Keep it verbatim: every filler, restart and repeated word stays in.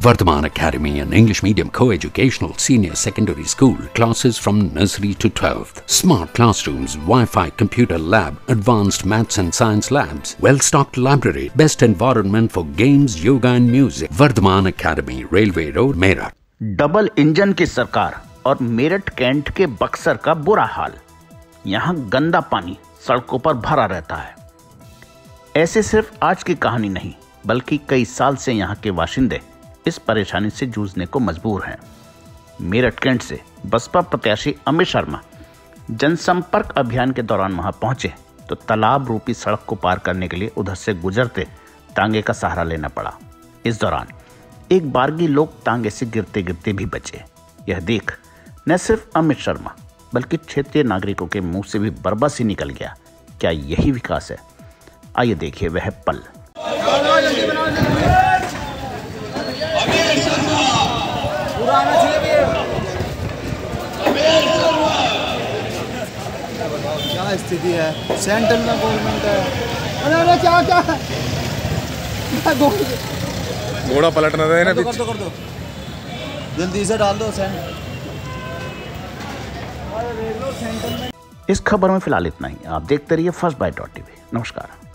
Vardhaman Academy, an English medium co-educational senior secondary school, classes from nursery to twelfth. Smart classrooms, Wi-Fi computer lab, advanced maths and science labs, well-stocked library, best environment for games, yoga and music. Vardhaman Academy, Railway Road, Meerut. Double engine की सरकार और Meerut cantt के बक्सर का बुरा हाल। यहाँ गंदा पानी सड़कों पर भरा रहता है। ऐसे सिर्फ आज की कहानी नहीं, बल्कि कई साल से यहाँ के बाशिंदे इस परेशानी से जूझने को मजबूर हैं। मेरठ कैंट से बसपा प्रत्याशी अमित शर्मा जनसंपर्क अभियान के दौरान वहां पहुंचे तो तालाब रूपी सड़क को पार करने के लिए उधर से गुजरते तांगे का सहारा लेना पड़ा। इस दौरान एक बारगी लोग तांगे से गिरते गिरते भी बचे। यह देख न सिर्फ अमित शर्मा बल्कि क्षेत्रीय नागरिकों के मुंह से भी बरबस ही निकल गया। क्या यही विकास है? आइए देखिए वह पल। क्या स्थिति है? सेंट्रल में गवर्नमेंट है। अरे अरे क्या क्या घोड़ा पलटना था ना। कर दो कर दो जल्दी से डाल दो सेंट। इस खबर में फिलहाल इतना ही। आप देखते रहिए फर्स्ट बाइट डॉट टीवी। नमस्कार।